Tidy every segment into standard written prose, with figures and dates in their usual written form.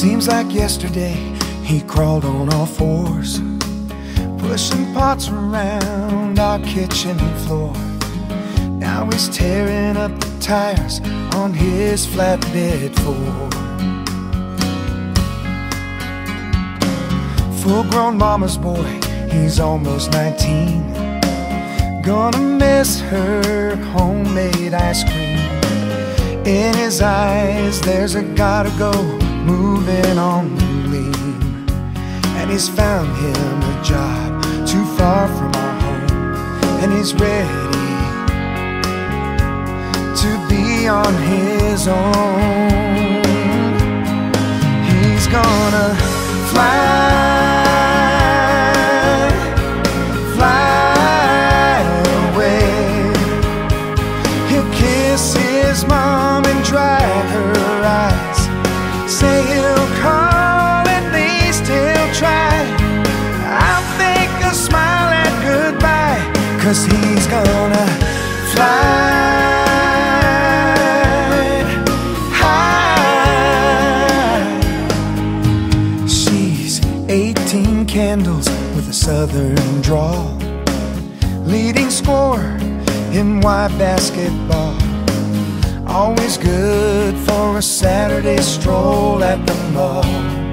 Seems like yesterday he crawled on all fours, pushing pots around our kitchen floor. Now he's tearing up the tires on his flatbed Ford. Full-grown mama's boy, he's almost 19. Gonna miss her homemade ice cream. In his eyes there's a gotta go, moving on the lean. And he's found him a job too far from our home, and he's ready to be on his own. He's gonna fly away. He'll kiss his mom and dry her eyes, say he'll call, at least he'll try. I'll fake a smile at goodbye, 'cause he's gonna fly high. She's 18 candles with a southern drawl, leading scorer in Y basketball. Always good for a Saturday stroll at the mall.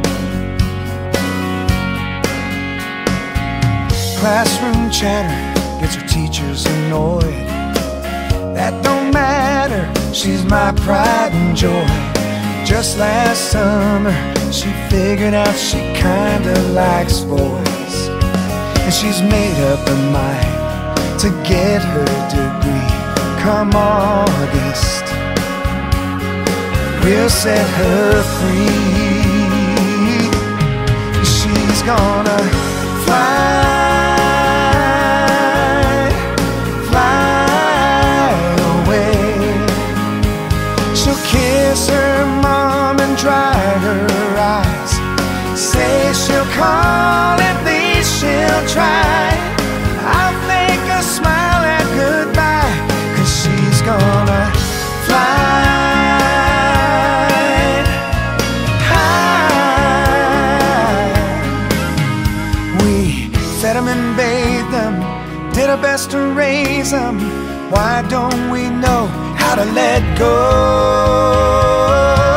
Classroom chatter gets her teachers annoyed. That don't matter, she's my pride and joy. Just last summer she figured out she kinda likes boys, and she's made up her mind to get her degree. Come August, we'll set her free. She's gonna fly away. She'll kiss her mom and dry her eyes, say she'll call, at least she'll try. I'll fake a smile at goodbye, 'cause she's gonna fly high. We fed them and bathed them, did our best to raise them. Why don't we know how to let go?